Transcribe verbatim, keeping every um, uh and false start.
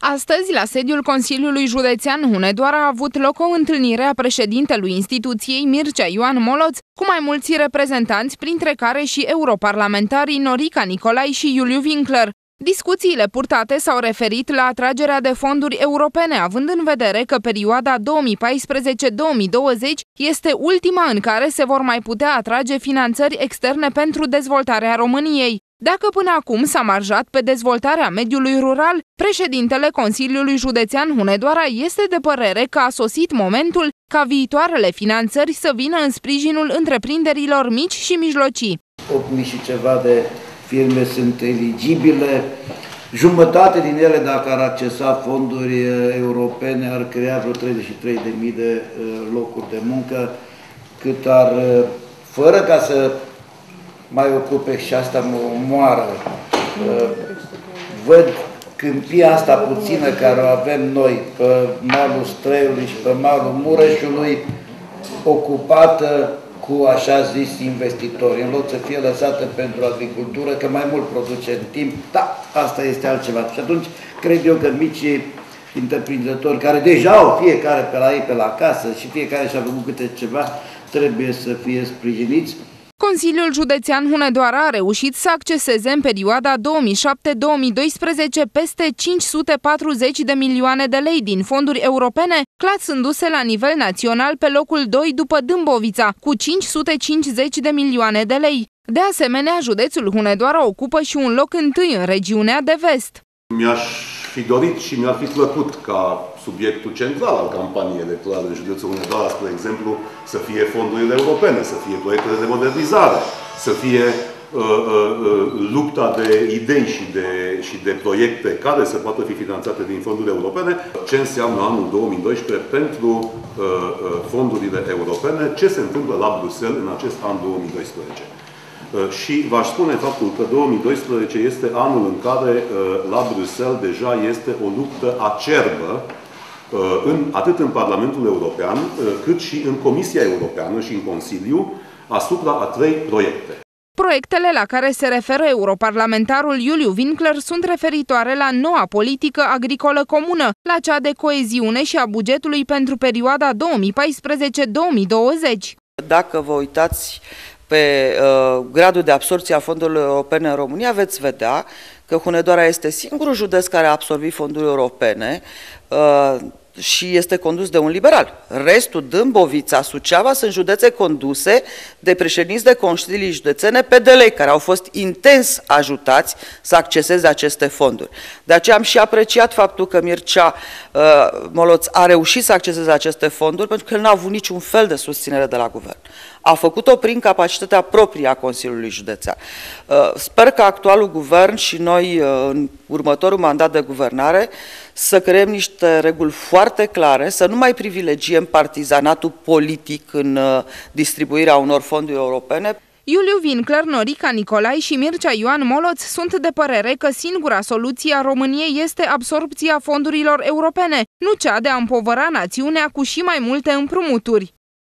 Astăzi, la sediul Consiliului Județean Hunedoara a avut loc o întâlnire a președintelui instituției, Mircea Ioan Moloț, cu mai mulți reprezentanți, printre care și europarlamentarii Norica Nicolai și Iuliu Winkler. Discuțiile purtate s-au referit la atragerea de fonduri europene, având în vedere că perioada două mii paisprezece două mii douăzeci este ultima în care se vor mai putea atrage finanțări externe pentru dezvoltarea României. Dacă până acum s-a marjat pe dezvoltarea mediului rural, președintele Consiliului Județean Hunedoara este de părere că a sosit momentul ca viitoarele finanțări să vină în sprijinul întreprinderilor mici și mijlocii. opt mii și ceva de firme sunt eligibile, jumătate din ele, dacă ar accesa fonduri europene, ar crea vreo treizeci și trei de mii de locuri de muncă, cât ar, fără ca să mai ocupe și asta mă omoară. Văd câmpia asta puțină care o avem noi pe malul Străiului și pe malul Mureșului ocupată cu așa zis investitori, în loc să fie lăsată pentru agricultură, că mai mult produce în timp, da, asta este altceva. Și atunci cred eu că micii întreprinzători, care deja au fiecare pe la ei pe la casă și fiecare și-a făcut câte ceva, trebuie să fie sprijiniți. Consiliul Județean Hunedoara a reușit să acceseze în perioada două mii șapte două mii doisprezece peste cinci sute patruzeci de milioane de lei din fonduri europene, clasându-se la nivel național pe locul doi după Dâmbovița, cu cinci sute cincizeci de milioane de lei. De asemenea, județul Hunedoara ocupă și un loc întâi în regiunea de vest. Mi-aș fi dorit și mi-ar fi plăcut ca subiectul central al campaniei electorale în județul Hunedoara, spre exemplu, să fie fondurile europene, să fie proiectele de modernizare, să fie uh, uh, lupta de idei și de, și de proiecte care să poată fi finanțate din fondurile europene. Ce înseamnă anul două mii doisprezece pentru uh, uh, fondurile europene, ce se întâmplă la Bruxelles în acest an două mii doisprezece. Și v-aș spune faptul că două mii doisprezece este anul în care la Bruxelles deja este o luptă acerbă, în, atât în Parlamentul European, cât și în Comisia Europeană și în Consiliu, asupra a trei proiecte. Proiectele la care se referă europarlamentarul Iuliu Winkler sunt referitoare la noua politică agricolă comună, la cea de coeziune și a bugetului pentru perioada două mii paisprezece două mii douăzeci. Dacă vă uitați pe uh, gradul de absorbție a fondurilor europene în România, veți vedea că Hunedoara este singurul județ care a absorbit fonduri europene uh, și este condus de un liberal. Restul, Dâmbovița, Suceava, sunt județe conduse de președinți de consilii județene P D L, care au fost intens ajutați să acceseze aceste fonduri. De aceea am și apreciat faptul că Mircea uh, Moloț a reușit să acceseze aceste fonduri, pentru că el n-a avut niciun fel de susținere de la guvern. A făcut-o prin capacitatea proprie a Consiliului Județean. Sper că actualul guvern și noi, în următorul mandat de guvernare, să creăm niște reguli foarte clare, să nu mai privilegiem partizanatul politic în distribuirea unor fonduri europene. Iuliu Winkler, Norica Nicolai și Mircea Ioan Moloț sunt de părere că singura soluție a României este absorbția fondurilor europene, nu cea de a împovăra națiunea cu și mai multe împrumuturi.